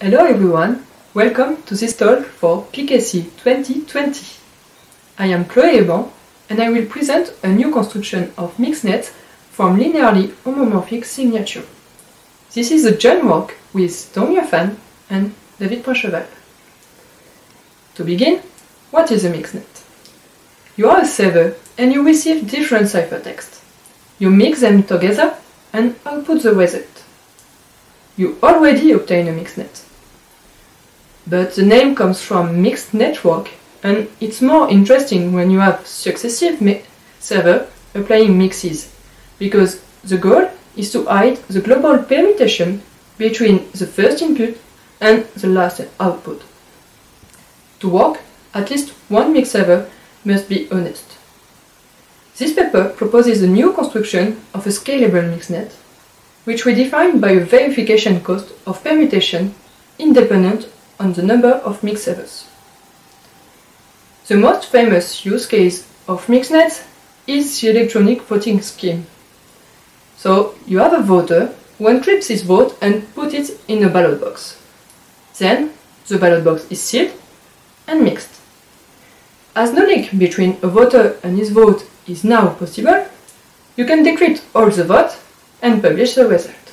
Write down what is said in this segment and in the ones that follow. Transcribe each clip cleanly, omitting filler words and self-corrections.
Hello everyone, welcome to this talk for PKC 2020. I am Chloé Eban and I will present a new construction of MixNet from linearly homomorphic signature. This is a joint work with Tom Yafan and David Poincheval. To begin, what is a MixNet? You are a server and you receive different ciphertexts. You mix them together and output the result. You already obtain a MixNet. But the name comes from mixed network, and it's more interesting when you have successive servers applying mixes, because the goal is to hide the global permutation between the first input and the last output. To work, at least one mix server must be honest. This paper proposes a new construction of a scalable MixNet, which we define by a verification cost of permutation independent on the number of mix servers. The most famous use case of MixNet is the electronic voting scheme. So you have a voter who encrypts his vote and puts it in a ballot box. Then the ballot box is sealed and mixed. As no link between a voter and his vote is now possible, you can decrypt all the votes and publish the result.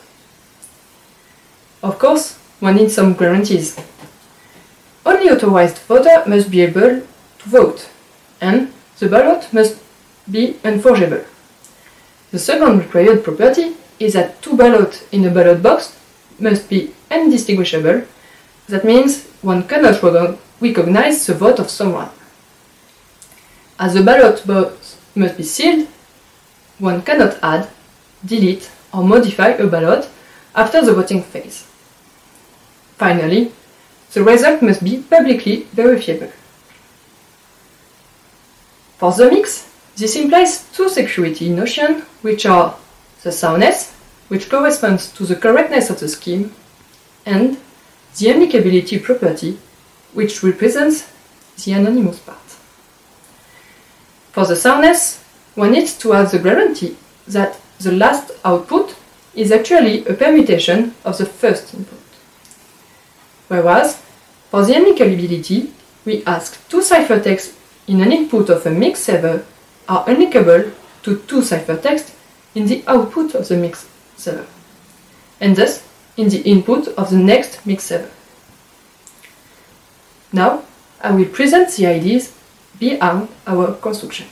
Of course, one needs some guarantees. Only authorized voter must be able to vote, and the ballot must be unforgeable. The second required property is that two ballots in a ballot box must be indistinguishable. That means one cannot recognize the vote of someone. As the ballot box must be sealed, one cannot add, delete, or modify a ballot after the voting phase. Finally, the result must be publicly verifiable. For the mix, this implies two security notions, which are the soundness, which corresponds to the correctness of the scheme, and the unlinkability property, which represents the anonymous part. For the soundness, one needs to have the guarantee that the last output is actually a permutation of the first input. Whereas, for the unlinkability, we ask two ciphertexts in an input of a mix server are unlinkable to two ciphertexts in the output of the mix server, and thus in the input of the next mix server. Now, I will present the ideas behind our construction.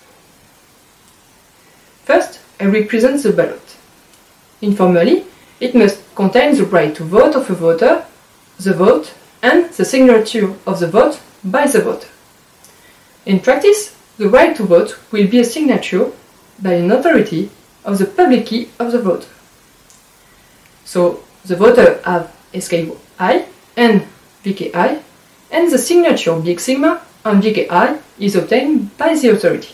First, I represent the ballot. Informally, it must contain the right to vote of a voter, the vote, and the signature of the vote by the voter. In practice, the right to vote will be a signature by an authority of the public key of the voter. So, the voter have SKI and VKI, and the signature big sigma on VKI is obtained by the authority.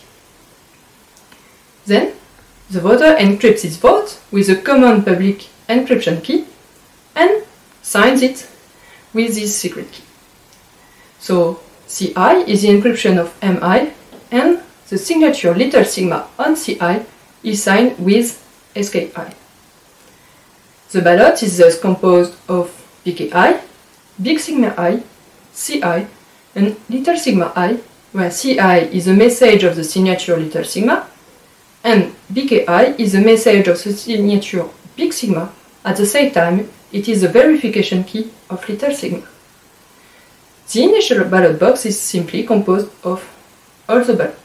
Then, the voter encrypts his vote with a common public encryption key and signs it with this secret key. So, CI is the encryption of MI, and the signature little sigma on CI is signed with SKI. The ballot is thus composed of VKI, big sigma I, CI, and little sigma I, where CI is a message of the signature little sigma, and BKI is a message of the signature big sigma. At the same time, it is the verification key of little sigma. The initial ballot box is simply composed of all the ballots.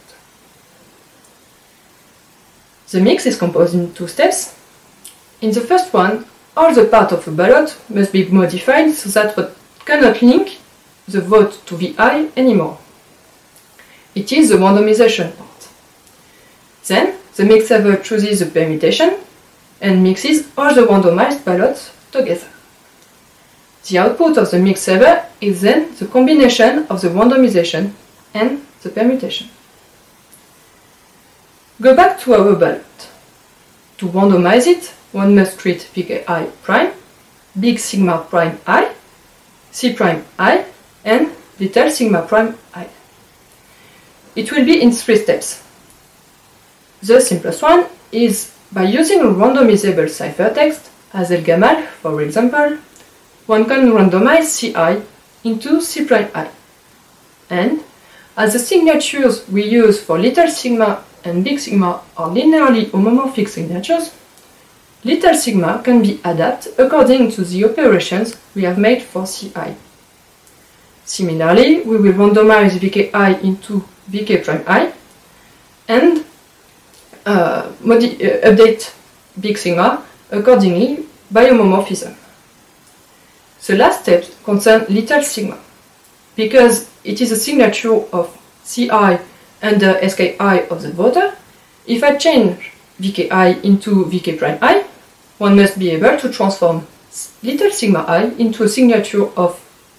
The mix is composed in two steps. In the first one, all the parts of a ballot must be modified so that one cannot link the vote to VI anymore. It is the randomization part. Then, the mix server chooses the permutation and mixes all the randomized ballots together. The output of the mix server is then the combination of the randomization and the permutation. Go back to our ballot. To randomize it, one must treat VKI prime, big sigma prime I, C prime I, and little sigma prime I. It will be in three steps. The simplest one is by using a randomizable ciphertext, as El Gamal, for example, one can randomize Ci into C'I. And as the signatures we use for little sigma and big sigma are linearly homomorphic signatures, little sigma can be adapted according to the operations we have made for Ci. Similarly, we will randomize Vki into Vk', and update big sigma accordingly by homomorphism. The last step concerns little sigma. Because it is a signature of Ci and the Ski of the voter, if I change Vki into Vk', one must be able to transform little sigma I into a signature of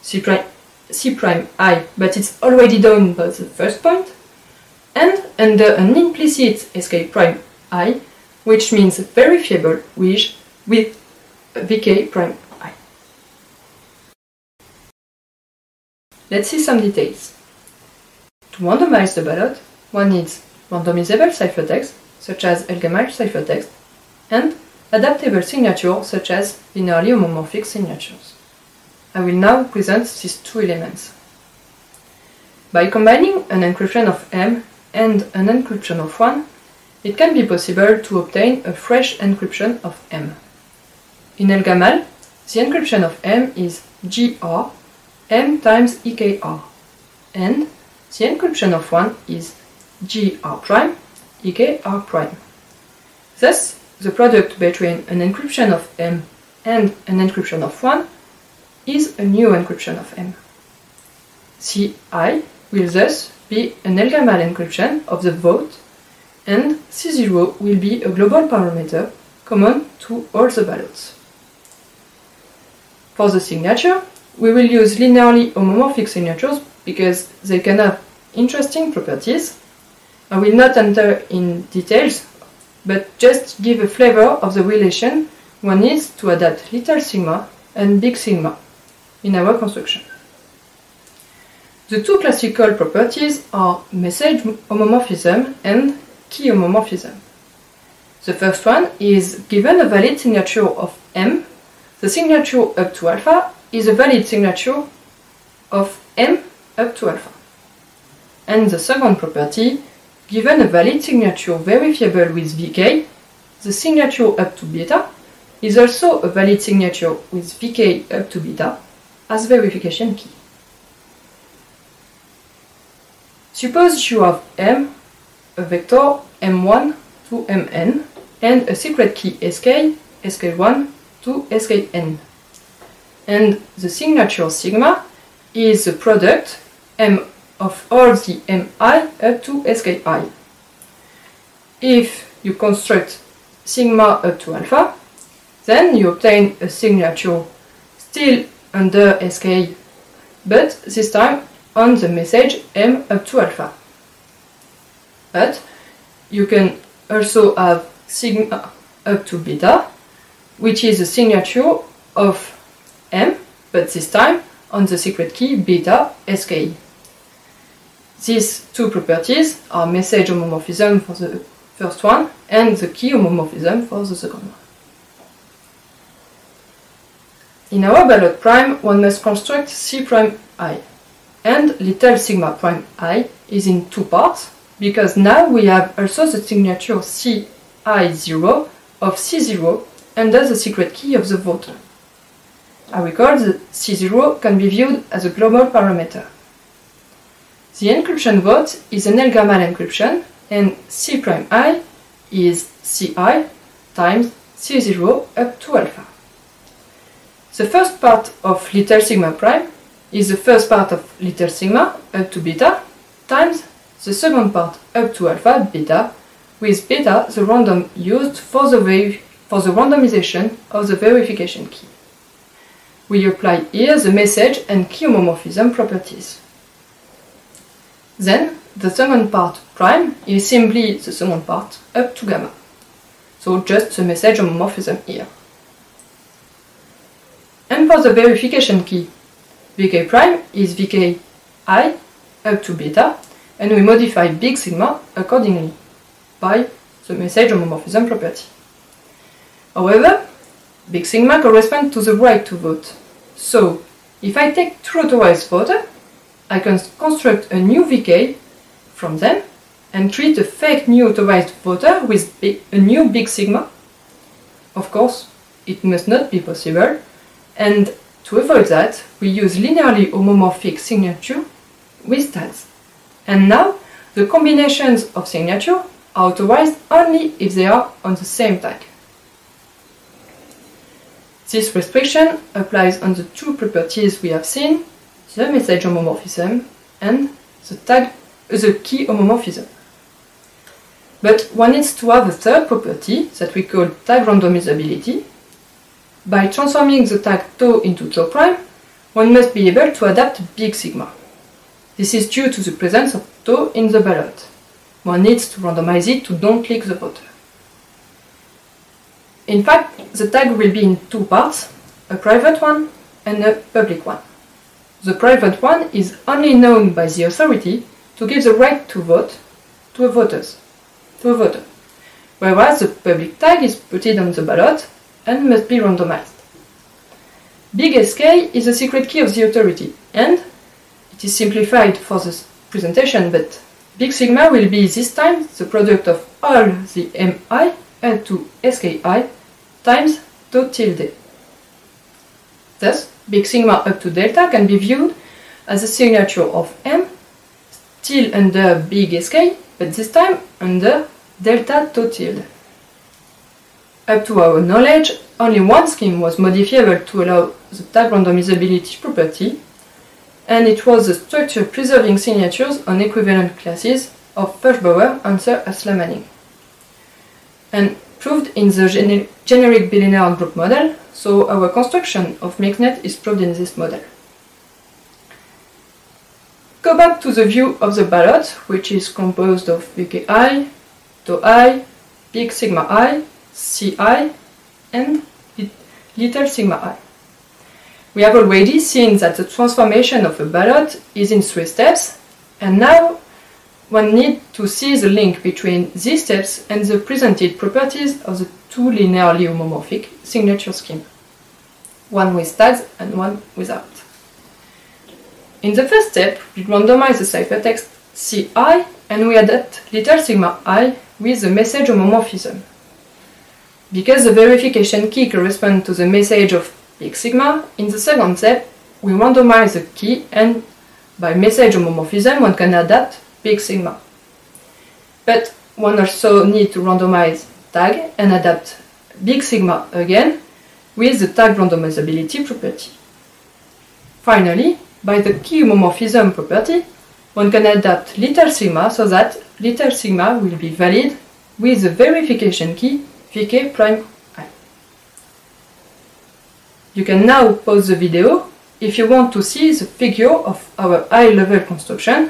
C'I, but it's already done by the first point, and under an implicit Ski', which means verifiable with Vk'. Let's see some details. To randomize the ballot, one needs randomizable ciphertext, such as Elgamal ciphertext, and adaptable signatures, such as linearly homomorphic signatures. I will now present these two elements. By combining an encryption of M and an encryption of 1, it can be possible to obtain a fresh encryption of M. In Elgamal, the encryption of M is GR, M times EKR, and the encryption of 1 is GR', EKR'. Thus, the product between an encryption of M and an encryption of 1 is a new encryption of M. Ci will thus be an Elgamal encryption of the vote, and C0 will be a global parameter common to all the ballots. For the signature, we will use linearly homomorphic signatures because they can have interesting properties. I will not enter in details, but just give a flavor of the relation one needs to adapt little sigma and big sigma in our construction. The two classical properties are message homomorphism and key homomorphism. The first one is given a valid signature of M, the signature up to alpha is a valid signature of M up to alpha. And the second property, given a valid signature verifiable with Vk, the signature up to beta is also a valid signature with Vk up to beta as verification key. Suppose you have M, a vector M1 to Mn, and a secret key Sk, Sk1 to Skn. And the signature sigma is the product M of all the Mi up to Ski. If you construct sigma up to alpha, then you obtain a signature still under Sk, but this time on the message M up to alpha. But you can also have sigma up to beta, which is a signature of M, but this time on the secret key beta Ski. These two properties are message homomorphism for the first one and the key homomorphism for the second one. In our ballot prime, one must construct C'I, and little sigma prime I is in two parts, because now we have also the signature Ci0 of C0 under the secret key of the voter. I recall that C0 can be viewed as a global parameter. The encryption vote is an Elgamal encryption, and C'I is Ci times C0 up to alpha. The first part of little sigma prime is the first part of little sigma up to beta times the second part up to alpha beta, with beta the random used for the randomization of the verification key. We apply here the message and key homomorphism properties. Then the second part prime is simply the second part up to gamma. So just the message homomorphism here. And for the verification key, Vk prime is Vki up to beta, and we modify big sigma accordingly by the message homomorphism property. However, big sigma corresponds to the right to vote, So, if I take two authorized voters, I can construct a new VK from them and create a fake new authorized voter with a new big sigma. Of course, it must not be possible, and to avoid that, we use linearly homomorphic signature with tags. And now, the combinations of signature are authorized only if they are on the same tag. This restriction applies on the two properties we have seen, the message homomorphism and the key homomorphism. But one needs to have a third property that we call tag randomizability. By transforming the tag tau into tau prime, one must be able to adapt big sigma. This is due to the presence of tau in the ballot. One needs to randomize it to don't click the voter. In fact, the tag will be in two parts, a private one and a public one. The private one is only known by the authority to give the right to vote to a voter, whereas the public tag is put on the ballot and must be randomized. Big SK is the secret key of the authority, and it is simplified for this presentation, but big sigma will be this time the product of all the mi and to ski times tau tilde. Thus, big sigma up to delta can be viewed as a signature of m, still under big sk, but this time under delta tau tilde. Up to our knowledge, only one scheme was modifiable to allow the tag randomizability property, and it was the structure preserving signatures on equivalent classes of Furchbauer answer Aslam-Manning, and proved in the generic bilinear group model, so our construction of MixNet is proved in this model. Go back to the view of the ballot, which is composed of VKI, tau I, big sigma I, Ci, and little sigma I. We have already seen that the transformation of a ballot is in 3 steps, and now one needs to see the link between these steps and the presented properties of the two linearly homomorphic signature schemes, one with tags and one without. In the first step, we randomize the ciphertext Ci and we adapt little sigma I with the message homomorphism. Because the verification key corresponds to the message of big sigma, in the second step, we randomize the key and by message homomorphism one can adapt big sigma. But one also needs to randomize tag and adapt big sigma again with the tag randomizability property. Finally, by the key homomorphism property, one can adapt little sigma so that little sigma will be valid with the verification key Vk prime I. You can now pause the video if you want to see the figure of our high-level construction.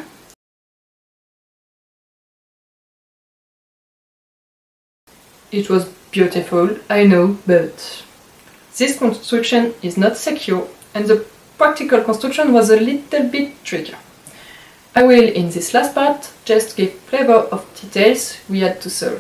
It was beautiful, I know, but this construction is not secure and the practical construction was a little bit trickier. I will, in this last part, just give flavor of details we had to solve.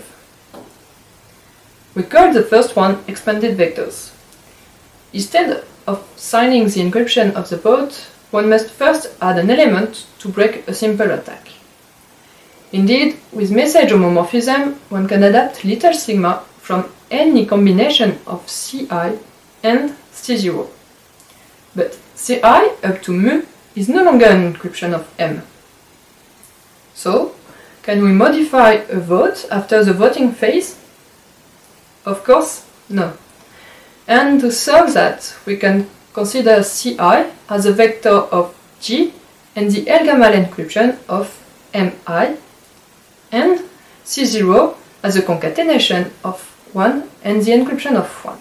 We call the first one expanded vectors. Instead of signing the encryption of the vote, one must first add an element to break a simple attack. Indeed, with message homomorphism, one can adapt little sigma from any combination of Ci and C0. But Ci up to mu is no longer an encryption of M. So, can we modify a vote after the voting phase? Of course, no. And to solve that, we can consider Ci as a vector of G and the Elgamal encryption of Mi, and C0 as a concatenation of 1 and the encryption of 1.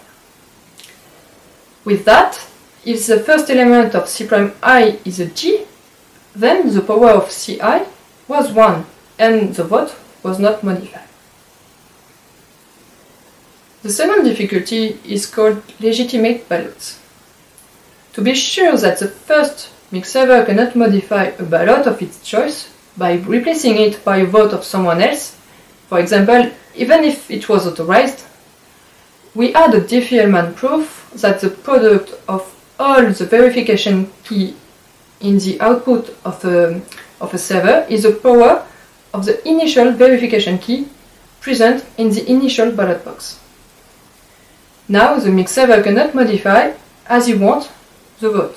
With that, if the first element of C'I is a G, then the power of Ci was 1 and the vote was not modified. The second difficulty is called legitimate ballots. To be sure that the first MIG server cannot modify a ballot of its choice by replacing it by a vote of someone else, for example, even if it was authorized, we add a Diffie-Hellman proof that the product of all the verification key in the output of a server is the power of the initial verification key present in the initial ballot box. Now the mix server cannot modify as he wants the vote.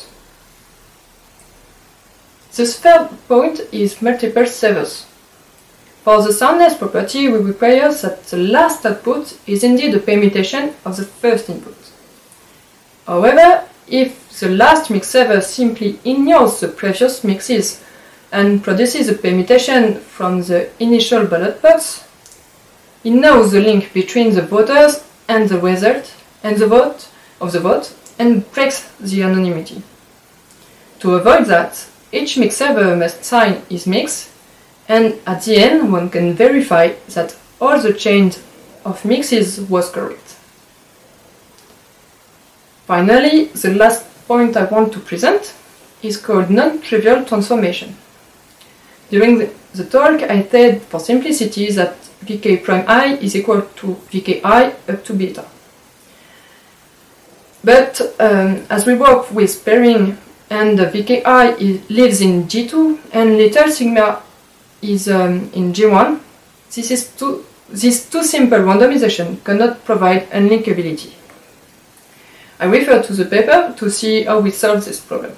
The third point is multiple servers. For the soundness property, we require that the last output is indeed a permutation of the first input. However, if the last mix server simply ignores the previous mixes and produces a permutation from the initial ballot box, it knows the link between the voters and the result and the vote and breaks the anonymity. To avoid that, each mix server must sign his mix, and at the end one can verify that all the chain of mixes was correct. Finally, the last point I want to present is called non-trivial transformation. During the talk I said for simplicity that Vk prime I is equal to Vki up to beta. But as we work with pairing and Vki lives in G2 and little sigma is in G1, this too simple randomization cannot provide unlinkability. I refer to the paper to see how we solve this problem.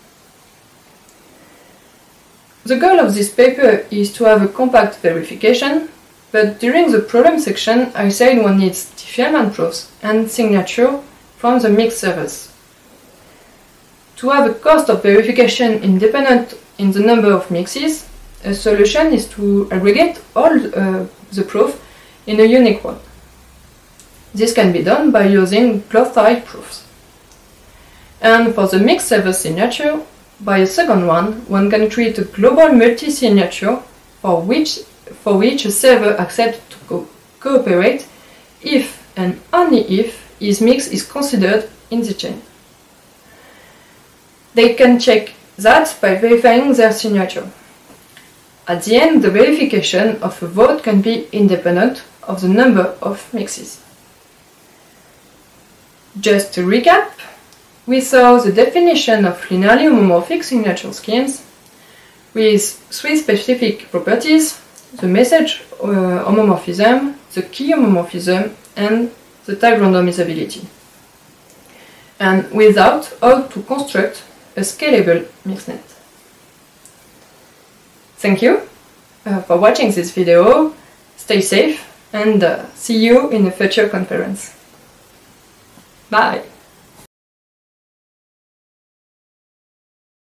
The goal of this paper is to have a compact verification, but during the problem section I said one needs Diffie-Hellman proofs and signature from the mixed servers. To have a cost of verification independent in the number of mixes, a solution is to aggregate all the proof in a unique one. This can be done by using glothlike proofs. And for the mixed server signature, by a second one can create a global multi-signature for which a server accepts to cooperate if and only if his mix is considered in the chain. They can check that by verifying their signature. At the end, the verification of a vote can be independent of the number of mixes. Just to recap, we saw the definition of linearly homomorphic signature schemes with three specific properties: the message homomorphism, the key homomorphism, and the type randomizability. And without how to construct a scalable mixnet. Thank you for watching this video. Stay safe and see you in a future conference. Bye!